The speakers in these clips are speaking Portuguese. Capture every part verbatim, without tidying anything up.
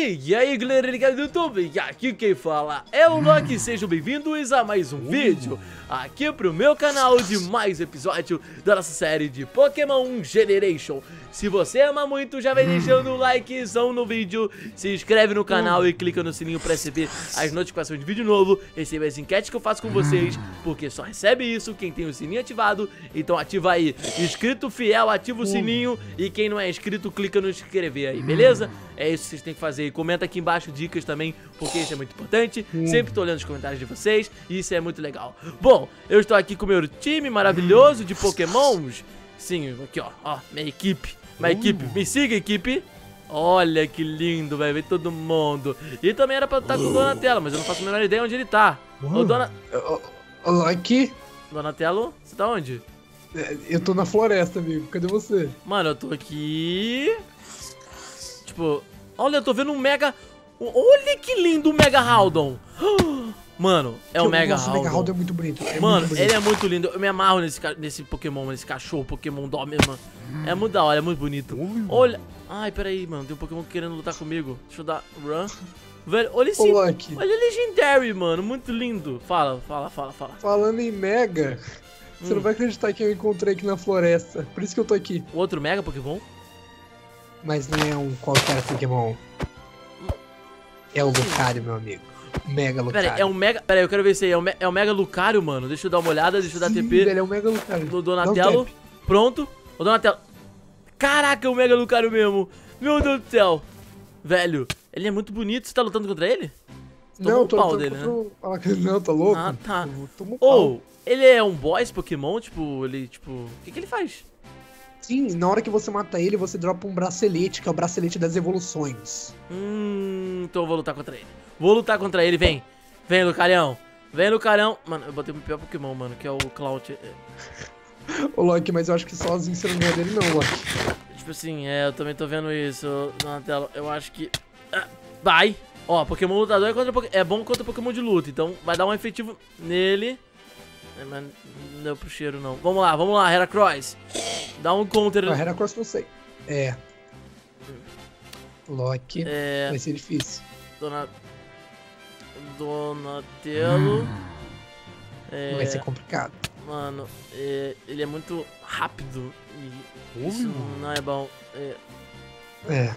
E aí galera ligada do YouTube, aqui quem fala é o Loki, sejam bem-vindos a mais um vídeo aqui pro meu canal de mais episódio da nossa série de Pokémon Generation. Se você ama muito, já vai deixando o likezão no vídeo, se inscreve no canal e clica no sininho pra receber as notificações de vídeo novo, receber as enquetes que eu faço com vocês, porque só recebe isso quem tem o sininho ativado. Então ativa aí, inscrito fiel, ativa o sininho, e quem não é inscrito, clica no inscrever aí, beleza? É isso que vocês têm que fazer. E comenta aqui embaixo dicas também, porque isso é muito importante. Sempre tô olhando os comentários de vocês e isso é muito legal. Bom, eu estou aqui com o meu time maravilhoso de Pokémons. Sim, aqui ó, ó, minha equipe. Minha equipe, me siga, equipe. Olha que lindo, velho, vem todo mundo. E também era pra estar com o Donatello, mas eu não faço a menor ideia onde ele tá. Ô, Dona... Olá, aqui. Donatello, você tá onde? Eu tô na floresta, amigo. Cadê você? Mano, eu tô aqui... Tipo, olha, eu tô vendo um Mega... Olha que lindo o Mega Haldon. Mano, é o Mega Haldon. O Mega Haldon é muito bonito. É mano, muito bonito. ele é muito lindo. Eu me amarro nesse, nesse Pokémon, nesse cachorro, Pokémon Dó mesmo. É muito da hora, é muito bonito. Olha... Ai, peraí, mano. Tem um Pokémon querendo lutar comigo. Deixa eu dar run. Velho, olha esse... Olá, aqui. Olha Legendary, mano. Muito lindo. Fala, fala, fala, fala. Falando em Mega... Você hum. não vai acreditar que eu encontrei aqui na floresta. Por isso que eu tô aqui. O outro Mega Pokémon? Mas não é um qualquer Pokémon. É o Lucario, meu amigo. Mega Lucario. Pera aí, é um Mega... Pera aí, eu quero ver se aí. É o, Me... é o Mega Lucario, mano. Deixa eu dar uma olhada, deixa eu dar Sim, T P. Ele é o Mega Lucario. No Donatello. Pronto. O Donatello... Caraca, é o Mega Lucario mesmo. Meu Deus do céu. Velho, ele é muito bonito. Você tá lutando contra ele? Tomou Não, um tô pau lutando dele, contra né? o... Não, tá louco? Ah, tá. Toma um Ou, pau. ele é um boss Pokémon? Tipo, ele, tipo... O que que ele faz? Sim, na hora que você mata ele, você dropa um bracelete, que é o bracelete das evoluções. Hum, então eu vou lutar contra ele. Vou lutar contra ele, vem. Vem, Lucarião. Vem, Lucarião. Mano, eu botei o pior Pokémon, mano, que é o Cloud. Ô, Loki, mas eu acho que sozinho você não ganha dele não, Loki. Tipo assim, é, eu também tô vendo isso na tela. Eu acho que... Ah, vai. Ó, Pokémon lutador é, contra, é bom contra Pokémon de luta, então vai dar um efetivo nele. É, mas não deu pro cheiro, não. Vamos lá, vamos lá, Heracross. Dá um counter. A Heracross não sei. É. Loki. É... Vai ser difícil. Dona... Donatello. É... Vai ser complicado. Mano, é... ele é muito rápido e isso não é bom. É... É.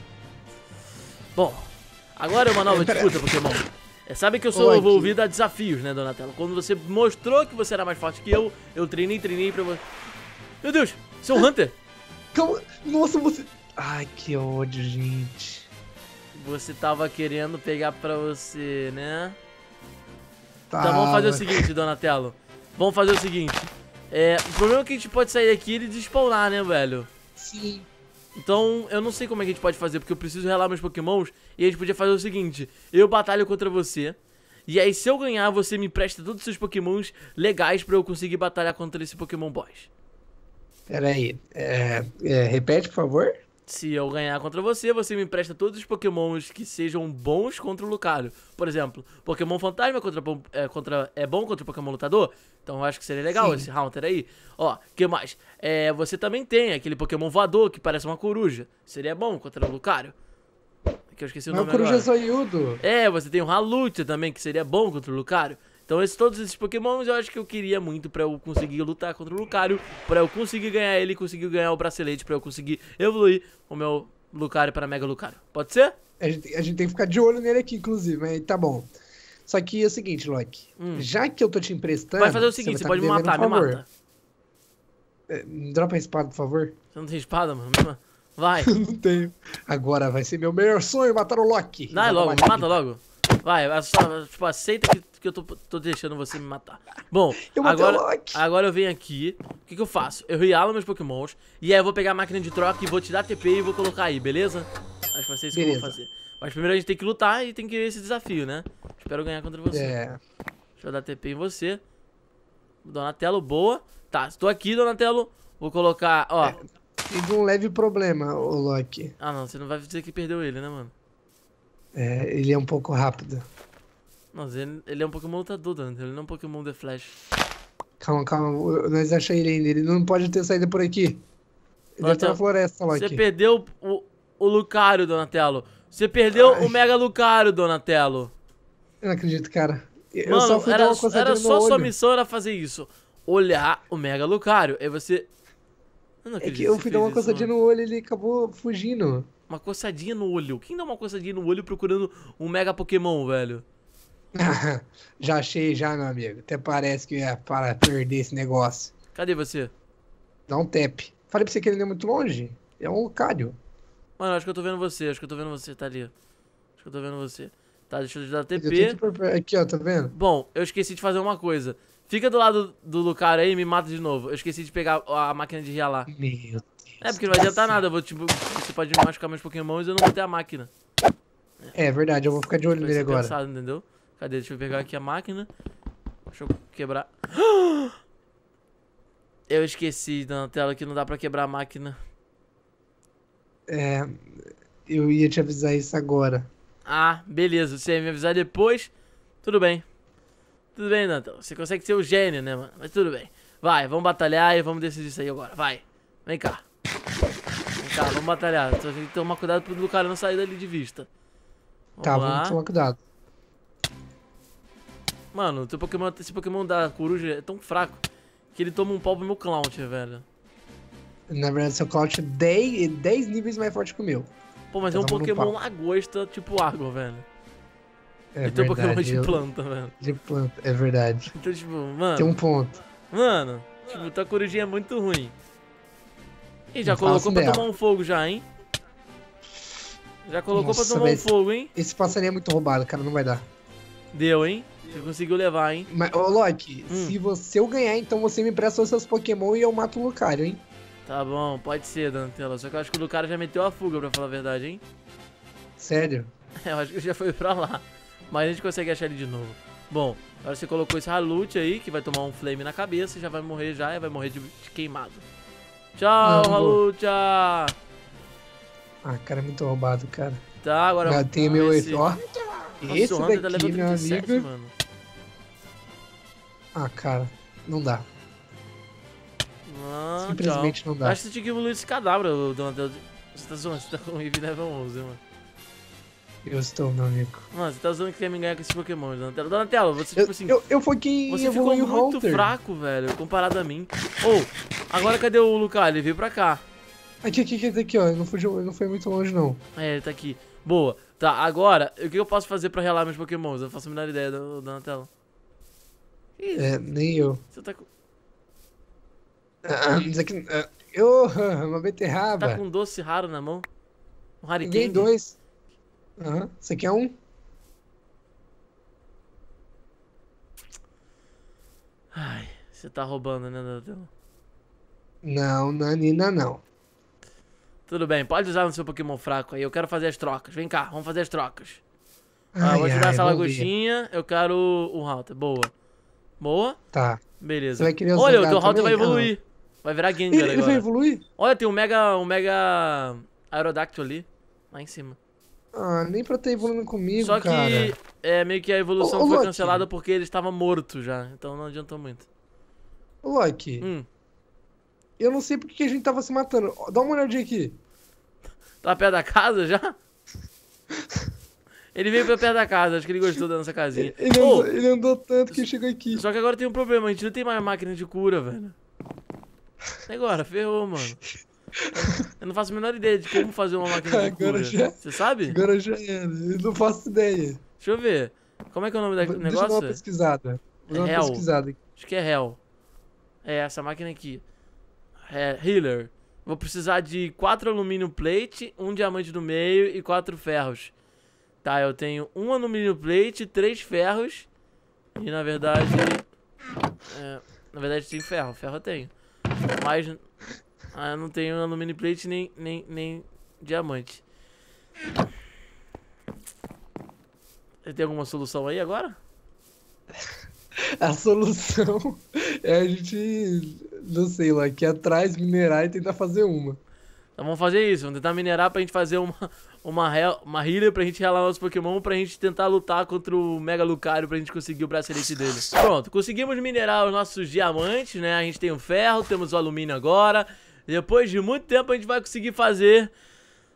Bom, agora é uma nova É, pera... disputa, Pokémon. É, sabe que eu sou Oi, envolvido a desafios, né, Donatello? Quando você mostrou que você era mais forte que eu, eu treinei, treinei pra você. Meu Deus, você é um Hunter? Calma. Nossa, você... Ai, que ódio, gente. Você tava querendo pegar pra você, né? Tá, Então vamos fazer mas... o seguinte, Donatello. Vamos fazer o seguinte. É, o problema é que a gente pode sair daqui e ele despawnar, né, velho? Sim. Então, eu não sei como é que a gente pode fazer, porque eu preciso relar meus Pokémons. E a gente podia fazer o seguinte: eu batalho contra você, e aí se eu ganhar, você me empresta todos os seus Pokémons legais pra eu conseguir batalhar contra esse Pokémon Boss. Pera aí. É, é, repete, por favor. Se eu ganhar contra você, você me empresta todos os Pokémons que sejam bons contra o Lucario. Por exemplo, Pokémon Fantasma contra, é, contra, é bom contra o Pokémon Lutador. Então eu acho que seria legal. Sim. Esse Haunter aí. Ó, que mais? É, você também tem aquele Pokémon voador que parece uma coruja. Seria bom contra o Lucario. Que eu esqueci o Mas nome o Coruja agora. Zoiudo. É, você tem o Halucha também, que seria bom contra o Lucario. Então esses, todos esses Pokémons eu acho que eu queria muito pra eu conseguir lutar contra o Lucario, pra eu conseguir ganhar ele, conseguir ganhar o bracelete, pra eu conseguir evoluir o meu Lucario para Mega Lucario. Pode ser? A gente, a gente tem que ficar de olho nele aqui, inclusive, mas tá bom. Só que é o seguinte, Loki. Hum. Já que eu tô te emprestando... Vai fazer o seguinte, você, você pode me matar, um me mata. É, dropa a espada, por favor. Você não tem espada, mano? Vai. Não tenho. Agora vai ser meu melhor sonho matar o Loki. Vai logo, me mata logo. Vai, só, tipo, aceita que, que eu tô, tô deixando você me matar. Bom, eu agora, agora eu venho aqui. O que que eu faço? Eu realo meus Pokémons. E aí eu vou pegar a máquina de troca e vou te dar T P e vou colocar aí, beleza? Acho que vai ser isso beleza. Que eu vou fazer. Mas primeiro a gente tem que lutar e tem que ver esse desafio, né? Espero ganhar contra você. É. Deixa eu dar T P em você. Donatello, boa. Tá, estou aqui, Donatello. Vou colocar, ó. É, teve um leve problema, o Loki. Ah, não, você não vai dizer que perdeu ele, né, mano? É, ele é um pouco rápido. Nossa, ele, ele é um Pokémon lutador, Donatello. Ele não é um Pokémon The Flash. Calma, calma. Nós achamos ele ainda. Ele não pode ter saído por aqui. Ele deve estar na floresta, Loki. Você perdeu o, o Lucario, Donatello. Você perdeu Ai. o Mega Lucario, Donatello. Eu não acredito, cara. Eu Mano, só fui era, dar uma coçadinha era no só olho. sua missão era fazer isso. Olhar o Mega Lucario. Aí você... Eu não É acredito que eu você fui dar fez uma isso, coçadinha mano. no olho e ele acabou fugindo. Uma coçadinha no olho. Quem dá uma coçadinha no olho procurando um Mega Pokémon, velho? Já achei, já, meu amigo. Até parece que é para perder esse negócio. Cadê você? Dá um tap. Falei pra você que ele não é muito longe. É um Lucario. Mano, acho que eu tô vendo você. Acho que eu tô vendo você, tá ali. Acho que eu tô vendo você. Tá, deixa eu te dar T Eu tenho P. que por perto. Aqui, ó, tá vendo? Bom, eu esqueci de fazer uma coisa. Fica do lado do Lucario aí e me mata de novo. Eu esqueci de pegar a máquina de realar. Meu Deus. É, porque não vai adiantar nada. Eu vou, tipo, você pode me machucar meus pokémons e eu não vou ter a máquina. É verdade, eu vou ficar de olho Vai nele ser agora. pensado, entendeu? Cadê? Deixa eu pegar aqui a máquina. Deixa eu quebrar. Eu esqueci na tela que não dá pra quebrar a máquina. É. Eu ia te avisar isso agora. Ah, beleza. Você ia me avisar depois. Tudo bem. Tudo bem, Dantel. Você consegue ser o gênio, né, mano? Mas tudo bem. Vai, vamos batalhar e vamos decidir isso aí agora. Vai. Vem cá. Vem cá, vamos batalhar. Só tem que tomar cuidado pro Lucario não sair dali de vista. Vamos Tá, lá. vamos tomar cuidado. Mano, teu Pokémon, esse Pokémon da coruja é tão fraco que ele toma um pau pro meu Clownter, velho. Na verdade, seu Cloud é dez, dez níveis mais forte que o meu. Pô, mas Tá é um tomando um Pokémon pau. lagosta tipo água, velho. É E teu Pokémon verdade. de eu- planta, velho. De planta, é verdade. Então, tipo, mano. Tem um ponto. Mano, tipo, tua corujinha é muito ruim. Ih, já Não fala colocou assim pra dela. tomar um fogo já, hein? Já colocou Nossa, pra tomar um mas- fogo, hein? Esse passarinho é muito roubado, cara, não vai dar. Deu, hein? Você conseguiu levar, hein? Mas, ô Loki, Hum. se você eu ganhar, então você me empresta os seus Pokémon e eu mato o Lucario, hein? Tá bom, pode ser, Dantela. Só que eu acho que o Lucario já meteu a fuga, pra falar a verdade, hein? Sério? Eu acho que já foi pra lá. Mas a gente consegue achar ele de novo. Bom, agora você colocou esse Halute aí, que vai tomar um flame na cabeça e já vai morrer já, e vai morrer de, de queimado. Tchau, Não, não. Halute! Ah, cara, é muito roubado, cara. Tá, agora Já tem vamos meu ver esse, se- ó. Nossa, Esse o Hunter tá daqui, level meu trinta e sete, amigo. mano. Ah, cara, não dá. Ah, Simplesmente tchau. não dá. Acho que você tinha que evoluir esse cadáver, Donatello. Você tá zoando, você tá com Eevee level onze, mano. Eu estou, meu amigo. Mano, você tá zoando que quer me ganhar com esse Pokémon, Donatello. Donatello, você, Eu, tipo assim, eu, eu fui quem você ficou evoluiu o muito Hunter. fraco, velho, comparado a mim. Ou, agora cadê o Lucario? Ele veio pra cá. Aqui, aqui, aqui, aqui, ó. Não foi, não foi muito longe, não. É, ele tá aqui. Boa. Tá, agora, o que eu posso fazer pra relar meus Pokémons? Eu faço a menor ideia, do- Donatello. Que isso? É, nem eu. Você tá com, Ah, isso aqui. ah, Eu, uma beterraba. tá com um doce raro na mão? Um Ganhei Harikeng? dois. Aham. Isso aqui é um. Ai, você tá roubando, né, Donatello? Não, Nanina, não. Tudo bem, pode usar no seu Pokémon fraco aí. Eu quero fazer as trocas. Vem cá, vamos fazer as trocas. Ah, Ai, vou te dar ai, essa vamos ver. lagostinha. Eu quero o, o Halter. Boa. Boa? Tá. Beleza. Você vai querer os Olha, o Zangado teu Halter vai também? evoluir. Vai virar Gengar Ele, ele agora. vai evoluir? Olha, tem um Mega. Um Mega. Aerodactyl ali. Lá em cima. Ah, nem pra ter evoluindo comigo, Só que cara. é meio que a evolução Ô, ô, foi Loki. cancelada porque ele estava morto já. Então não adiantou muito. Ô, Loki, Hum. eu não sei porque que a gente tava se matando. Ó, dá uma olhadinha aqui. Tá perto da casa já? Ele veio pra perto da casa, acho que ele gostou da nossa casinha. Ele Ô, andou, ele andou tanto que chegou aqui. só que agora tem um problema, a gente não tem mais máquina de cura, velho. E agora, ferrou, mano. Eu não faço a menor ideia de como fazer uma máquina de Agora cura. já- Você sabe? Agora já era. Eu não faço ideia. Deixa eu ver. Como é que é o nome do Deixa eu dar negócio? uma pesquisada. Vou dar uma Hell. pesquisada aqui. Acho que é Hell. É essa máquina aqui. É Healer. Vou precisar de quatro alumínio plate, um diamante no meio e quatro ferros. Tá, eu tenho um alumínio plate, três ferros. E na verdade... É, na verdade tem ferro, ferro eu tenho. Mas ah, eu não tenho alumínio plate nem, nem, nem diamante. Você tem alguma solução aí agora? A solução é a gente, não sei lá, aqui atrás minerar e tentar fazer uma. Então vamos fazer isso, vamos tentar minerar pra gente fazer uma, uma, hel- uma healer pra gente relar nosso Pokémon, pra gente tentar lutar contra o Mega Lucario pra gente conseguir o bracelete dele. Pronto, conseguimos minerar os nossos diamantes, né? A gente tem o ferro, temos o alumínio agora. Depois de muito tempo a gente vai conseguir fazer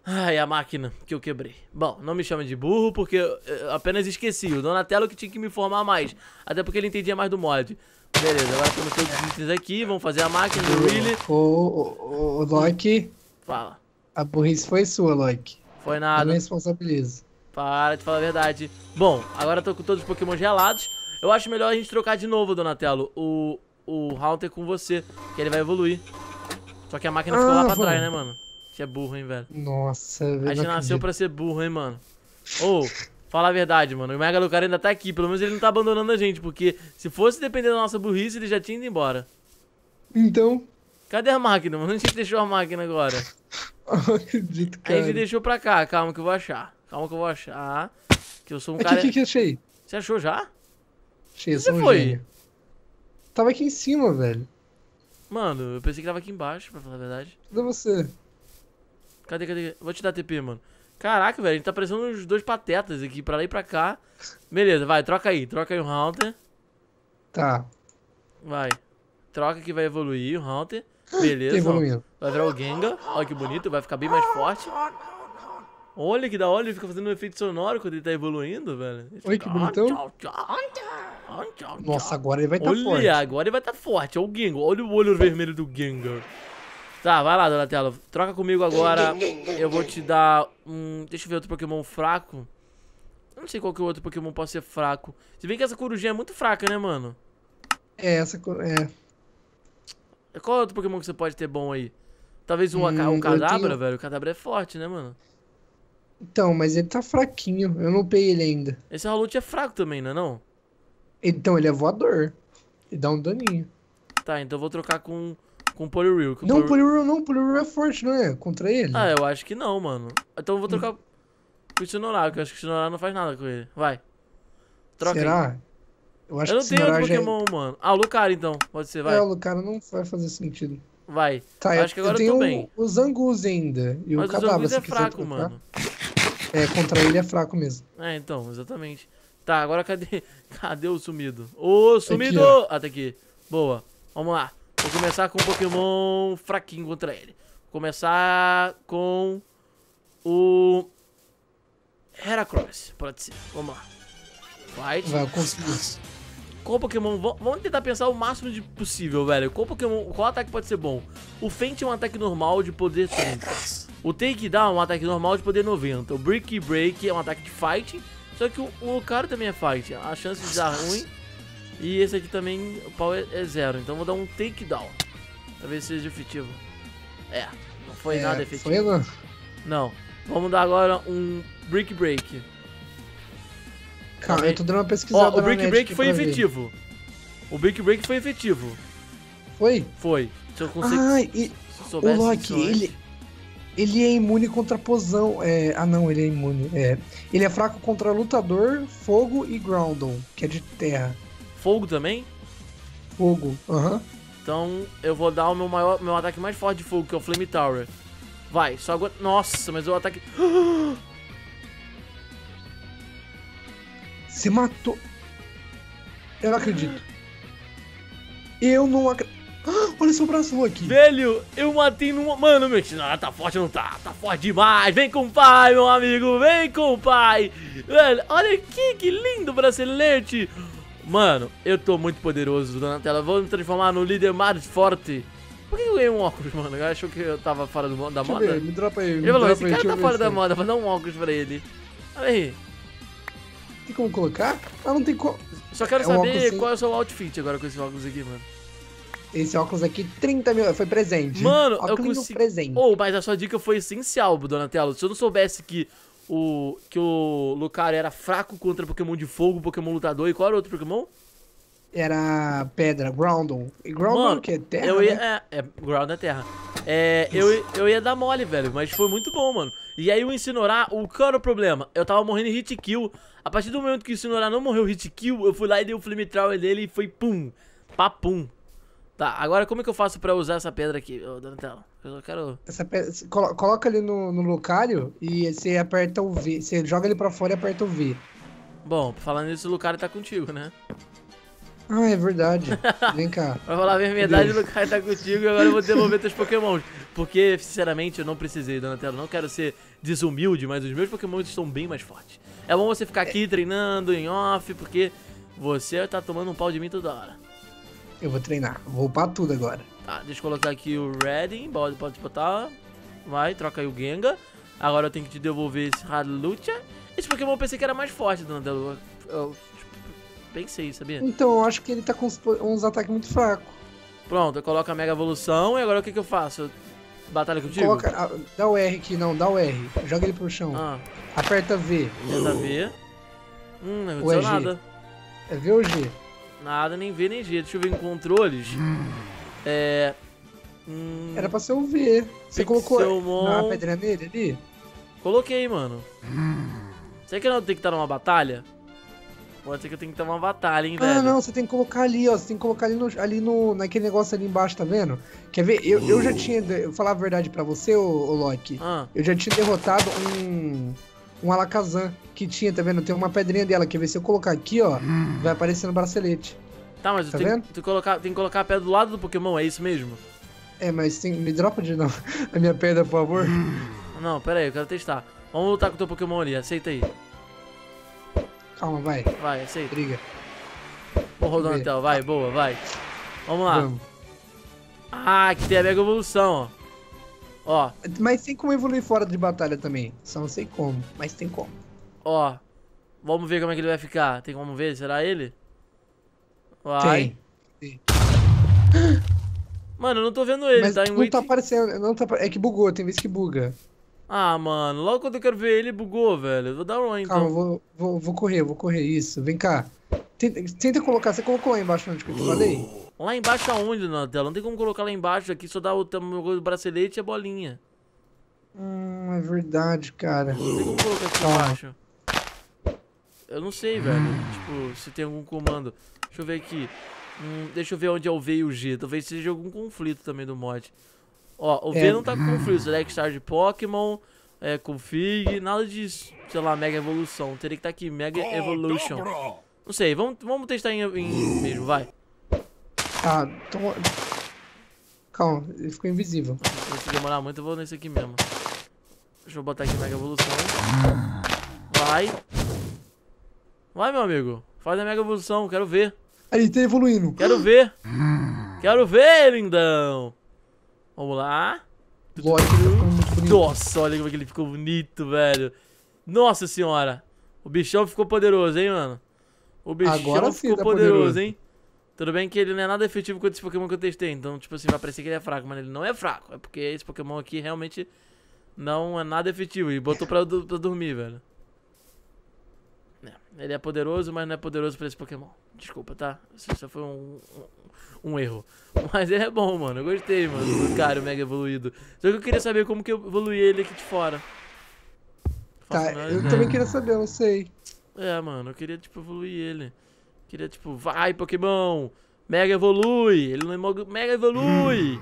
Ai, a máquina que eu quebrei. Bom, não me chame de burro porque eu apenas esqueci. O Donatello que tinha que me informar mais. Até porque ele entendia mais do mod. Beleza, agora temos todos os itens aqui. Vamos fazer a máquina do Really. Ô, ô, ô, Loki. Fala. A burrice foi sua, Loki. Foi Eu nada. me responsabilizo. Para de falar a verdade. Bom, agora eu tô com todos os Pokémon gelados. Eu acho melhor a gente trocar de novo, Donatello, o, o Haunter com você, que ele vai evoluir. Só que a máquina ficou Ah, lá pra vamos. trás, né, mano? Você é burro, hein, velho? Nossa, A velho. gente não nasceu acredito. pra ser burro, hein, mano? Ô, fala a verdade, mano. O Mega Lucario ainda tá aqui. Pelo menos ele não tá abandonando a gente, porque se fosse depender da nossa burrice, ele já tinha ido embora. Então. Cadê a máquina, mano? Onde a gente deixou a máquina agora? Eu acredito, A cara. gente deixou pra cá. Calma que eu vou achar. Calma que eu vou achar. Que eu sou um Aqui, cara... o que que eu achei? Você achou já? Achei, eu Você sou um foi? gênio. Tava aqui em cima, velho. Mano, eu pensei que tava aqui embaixo, pra falar a verdade. Cadê você? Cadê, cadê? Vou te dar T P, mano. Caraca, velho, a gente tá parecendo uns dois patetas aqui, pra lá e pra cá. Beleza, vai, troca aí. Troca aí o Haunter. Tá. Vai. Troca que vai evoluir o Haunter. Beleza. Tá ó. evoluindo. Vai virar o Gengar. Olha que bonito, vai ficar bem mais forte. Olha que da hora, ele fica fazendo um efeito sonoro quando ele tá evoluindo, velho. Ele Oi, fica, que bonitão. "Tchau, tchau, tchau, tchau, Nossa, tchau." agora ele vai estar Olha, forte. agora ele vai estar tá forte. Olha o Gengar. Olha o olho vermelho do Gengar. Tá, vai lá, Donatello. Troca comigo agora. Eu vou te dar um... Deixa eu ver outro Pokémon fraco. Eu não sei qual que é o outro Pokémon pode ser fraco. Se bem que essa corujinha é muito fraca, né, mano? É, essa. co- É. Qual outro Pokémon que você pode ter bom aí? Talvez o, Hum, Aka- o eu Kadabra, tenho- velho. O Kadabra é forte, né, mano? Então, mas ele tá fraquinho. Eu não peguei ele ainda. Esse Halout é fraco também, não é não? Então, ele é voador. Ele dá um daninho. Tá, então eu vou trocar com, com o Poliwhirl. que o Não, Poliwhirl- Poliwhirl não. Poliwhirl é forte, não é? Contra ele. Ah, eu acho que não, mano. Então eu vou trocar com o Sinorar, que eu acho que o Sinorar não faz nada com ele. Vai. Troca aí. Será? Eu acho Eu não que tenho outro Sinorar já é- Pokémon, mano. Ah, o Lucario então. Pode ser, vai. É, o cara não vai fazer sentido. Vai. Tá, Eu acho que agora eu tenho tô bem. o Zangoose ainda. E Mas o o Kadabra, Zangoose se é quiser fraco, trocar. mano. É, contra ele é fraco mesmo. É, então, exatamente. Tá, agora cadê? Cadê o sumido? Ô, sumido! Aqui, ó. Ah, tá aqui. Boa. Vamos lá. Vou começar com um Pokémon fraquinho contra ele. Vou começar com o Heracross. Pode ser. Vamos lá. Fight. Vai, eu consigo. Qual Pokémon... v- Vamos tentar pensar o máximo de possível, velho. Qual Pokémon... Qual ataque pode ser bom? O Feint é um ataque normal de poder trinta. O Takedown é um ataque normal de poder noventa. O Brick Break é um ataque de fighting. Só que o, o Lucario também é fighting. A chance de dar ruim. E esse aqui também, o pau é, é zero. Então eu vou dar um Takedown. Talvez seja efetivo. É, não foi É, nada efetivo. Foi, não? Não. Vamos dar agora um Brick Break. Calma, eu tô dando uma pesquisada Ó, o na Brick net Break aqui foi pra ver. efetivo. O Brick Break foi efetivo. Foi? Foi. Se eu conseguir. Ah, e Se eu o soubesse Loki, disso antes. ele, ele é imune contra posão. É, ah, não, ele é imune. É, ele é fraco contra lutador, fogo e groundon, que é de terra. Fogo também? Fogo, aham. Então eu vou dar o meu maior, meu ataque mais forte de fogo, que é o Flame Tower. Vai, só agora. Nossa, mas o ataque. Você matou. Eu não acredito. Eu não acredito. Olha seu braço, Loki. Velho, eu matei numa. Mano, meu Shinora tá forte ou não tá? Tá forte demais. Vem com o pai, meu amigo. Vem com o pai. Velho, olha aqui, que lindo bracelete. Mano, eu tô muito poderoso, Donatello. Vou me transformar no líder mais forte. Por que eu ganhei um óculos, mano? Eu achou que eu tava fora do, da Deixa eu moda? ver, me dropa aí. Me Ele falou, dropa esse aí, cara deixa eu tá ver fora isso da aí. moda, vou dar um óculos pra ele. Olha aí. Tem como colocar? Ah, não tem como. Só quero É um saber óculos sem- qual é o seu outfit agora com esse óculos aqui, mano. Esse óculos aqui, trinta mil. Foi presente. Mano, eu Óculos consegui... presente. Oh, mas a sua dica foi essencial, Donatello. Se eu não soubesse que o, que o Lucario era fraco contra Pokémon de fogo, Pokémon lutador, e qual era o outro Pokémon? Era pedra, groundon. E groundon Mano, que é terra, eu ia... né? É, é ground é terra. É, eu, eu ia dar mole, velho, mas foi muito bom, mano. E aí o Incineroar, o qual era o problema? Eu tava morrendo em hit kill. A partir do momento que o Incineroar não morreu hit kill, eu fui lá e dei o Flamethrower dele e foi pum, papum. Tá, agora como é que eu faço pra usar essa pedra aqui, ô, Donatello? Eu só quero... Essa pedra, colo- coloca ele no, no Lucario e você aperta o V. Você joga ele pra fora e aperta o V. Bom, falando nisso, o Lucario tá contigo, né? Ah, é verdade. Vem cá. Pra falar a verdade, o Lucario tá contigo e agora eu vou devolver teus pokémons. Porque, sinceramente, eu não precisei, Donatello. Não quero ser desumilde, mas os meus pokémons estão bem mais fortes. É bom você ficar aqui treinando em off, porque você tá tomando um pau de mim toda hora. Eu vou treinar. Vou upar tudo agora. Tá, deixa eu colocar aqui o Redding. Pode, pode botar. Vai, troca aí o Gengar. Agora eu tenho que te devolver esse Hallelujah. Esse Pokémon eu pensei que era mais forte, Donatello. Eu, eu tipo, pensei, sabia? Então, eu acho que ele tá com uns, uns ataques muito fracos. Pronto, eu coloco a Mega Evolução e agora o que que eu faço? Eu batalha contigo? Coloca, ah, dá o R aqui, não, dá o R. Joga ele pro chão. Ah, Aperta V. tenta ver. Hum, não Ou é aconteceu G? nada. É V ou G? Nada, nem V nem G. Deixa eu ver em controles. É... Hum, Era pra ser o V. Você colocou Pixelmon. a pedrinha nele ali? Coloquei, mano. Será que eu não tenho que estar numa batalha? Pode ser que eu tenho que estar numa batalha, hein, velho? Ah, não, você tem que colocar ali, ó. Você tem que colocar ali, no, ali no, naquele negócio ali embaixo, tá vendo? Quer ver? Eu, eu já tinha. Eu falar a verdade pra você, ô, ô Loki. Ah, Eu já tinha derrotado um. Um Alakazam que tinha, tá vendo? Tem uma pedrinha dela. Quer ver? Se eu colocar aqui, ó, vai aparecer no bracelete. tá, mas Tá eu tenho, vendo? tenho que colocar, tem que colocar a pedra do lado do Pokémon, é isso mesmo? É, mas tem, me dropa de novo a minha pedra, por favor. Não, pera aí, eu quero testar. Vamos lutar com o teu Pokémon ali, aceita aí. Calma, vai. Vai, aceita. Briga. Porra, Vê. Donatello, vai, boa, vai. Vamos lá. Vamos. Ah, aqui tem a Mega Evolução, ó. Ó, Mas tem como evoluir fora de batalha também. Só não sei como, mas tem como. ó. Vamos ver como é que ele vai ficar. Tem como ver? Será ele? Vai. Tem. Mano, eu não tô vendo ele, Mas tá em não wait. tá aparecendo, não tá, apa- é que bugou, tem vezes que buga. Ah, mano, logo quando eu quero ver ele, bugou, velho. Eu vou dar um então. Calma, eu vou, vou, vou correr, vou correr, isso. Vem cá. Tenta, tenta colocar, você colocou lá embaixo onde que eu te falei? Lá embaixo aonde na tela? Não tem como colocar lá embaixo aqui, só dá o tamanho do bracelete e a bolinha. Hum, é verdade, cara. Não tem como colocar aqui Calma. embaixo. Eu não sei, velho. Tipo, se tem algum comando. Deixa eu ver aqui. Hum, deixa eu ver onde é o V e o G. Talvez seja algum conflito também do mod. Ó, o V É. não tá com conflito. Select Star de Pokémon, é, config, nada de, sei lá, Mega Evolução. Teria que estar aqui, Mega Evolution. Não sei, vamos, vamos testar em, em mesmo, vai. Ah, então... Calma, ele ficou invisível. Se demorar muito, eu vou nesse aqui mesmo. Deixa eu botar aqui Mega Evolução. Vai. Vai, meu amigo. Faz a Mega Evolução, quero ver. Aí, tá evoluindo. Quero ver. Quero ver, lindão. Vamos lá. Loki tá ficando muito bonito. Nossa, olha como é que ele ficou bonito, velho. Nossa senhora. O bichão ficou poderoso, hein, mano. O bichão Agora sim ficou tá poderoso, poderoso. hein. Tudo bem que ele não é nada efetivo quanto esse Pokémon que eu testei. Então, tipo assim, vai parecer que ele é fraco, mas ele não é fraco. É porque esse Pokémon aqui realmente não é nada efetivo. E botou pra, du- pra dormir, velho. É, ele é poderoso, mas não é poderoso pra esse Pokémon. Desculpa, tá? Isso só foi um, um, um erro. Mas ele é bom, mano. Eu gostei, mano, do cara, o Mega Evoluído. Só que eu queria saber como que eu evoluí ele aqui de fora. Tá, Faço nada. eu também queria saber, eu não sei. É, mano, eu queria, tipo, evoluir ele. Queria, tipo, vai, Pokémon! Mega evolui! Ele não é mo- Mega evolui!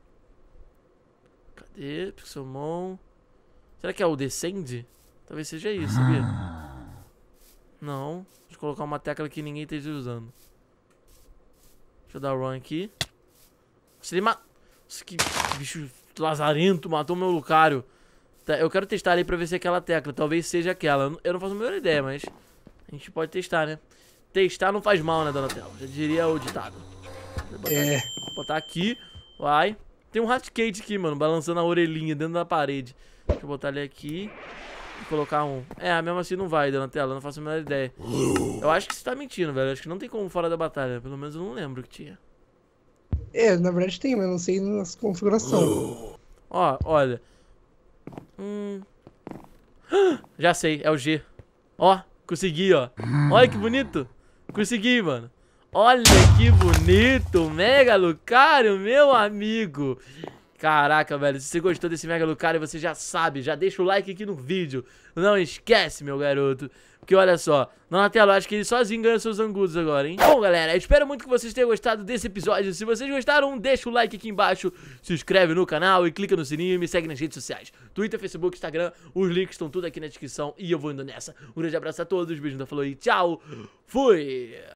Cadê? Pixelmon. Será que é o Descend? Talvez seja isso, sabia? Não. Deixa eu colocar uma tecla que ninguém esteja usando. Deixa eu dar run aqui. Se ele mata. Nossa, que bicho lazarento, matou meu Lucario. Tá, eu quero testar ali pra ver se é aquela tecla. Talvez seja aquela. Eu não- Eu não faço a menor ideia, mas a gente pode testar, né? Testar não faz mal, né, Donatello? Já diria o ditado. Vou botar, É. vou botar aqui. Vai. Tem um Raticate aqui, mano, balançando a orelhinha dentro da parede. Deixa eu botar ele aqui. E colocar um. É, mesmo assim não vai, Donatello. Eu não faço a menor ideia. Eu acho que você tá mentindo, velho. Acho que não tem como fora da batalha. Pelo menos eu não lembro que tinha. É, na verdade tem, mas eu não sei nas configurações. Ó, olha. Hum. Já sei, é o G. Ó, consegui, ó. Olha que bonito. Consegui, mano. Olha que bonito. Mega Lucario, meu amigo. Caraca, velho. Se você gostou desse Mega Lucario, você já sabe. Já deixa o like aqui no vídeo. Não esquece, meu garoto. Porque olha só, Donatello, acho que ele sozinho ganha seus angudos agora, hein? Bom, galera, eu espero muito que vocês tenham gostado desse episódio. Se vocês gostaram, deixa o like aqui embaixo, se inscreve no canal e clica no sininho e me segue nas redes sociais. Twitter, Facebook, Instagram, os links estão tudo aqui na descrição e eu vou indo nessa. Um grande abraço a todos, beijo da falou e tchau, fui!